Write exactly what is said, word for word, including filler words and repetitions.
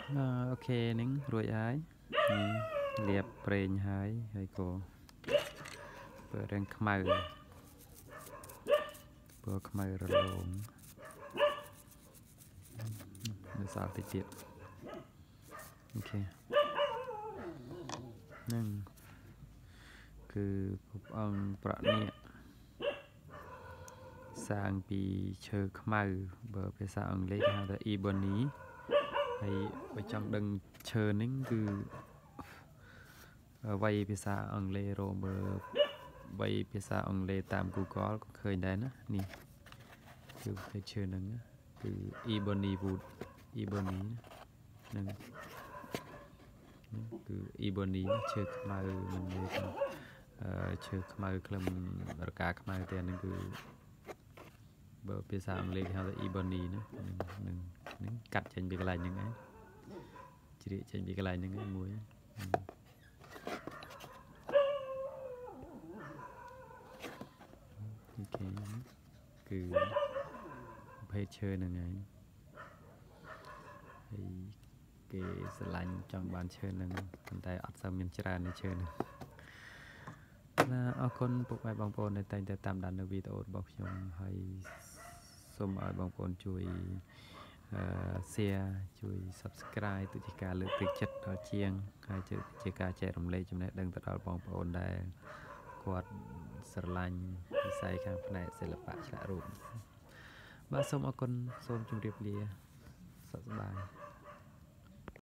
អូខេនឹងរួចហើយលាបប្រេងហើយហើយក៏ធ្វើរាងខ្មៅពណ៌ខ្មៅរលោងនៅសល់តិចទៀតអូខេនឹងគឺពុកអង្គប្រនេះសាងពីឈើខ្មៅបើភាសាអង់គ្លេសគេហៅថា ebony ហើយបើចង់ដឹងឈើនេះគឺអ្វីភាសាអង់គ្លេសរកមើលអ្វីភាសាអង់គ្លេសតាម Google ក៏ឃើញដែរណានេះគឺប្រភេទឈើហ្នឹងគឺ ebony wood ebony ហ្នឹងគឺ ebony ឈើខ្មៅមិនមែនឈើខ្មៅក្លឹមរកាខ្មៅទេហ្នឹងគឺបើភាសាអង់គ្លេសគេហៅថា ebony ណានឹងនឹងកាត់ចេញពីកន្លែងហ្នឹងឯងជ្រៀកចេញពីកន្លែងហ្នឹងឯងមួយអូខេគឺប្រភេទឈើហ្នឹងឯងហើយគេស្រឡាញ់ចង់បានឈើហ្នឹងប៉ុន្តែអត់សូវមានច្រើននៃឈើហ្នឹងណាអរគុណពុកម៉ែបងប្អូនដែលតែងតែតាមដាននៅវីដេអូរបស់ខ្ញុំហើយសូមឲ្យបងប្អូនជួយអឺ share ជួយ subscribe ទៅជាការលើកទឹកចិត្តដល់ជាងហើយជាការចែករំលែកចំណេះដឹងទៅដល់បងប្អូនដែលគាត់ស្រឡាញ់វិស័យខាងផ្នែកសិល្បៈឆ្លាក់រូបបាទសូមអរគុណសូមជម្រាបលាសុខសប្បាយ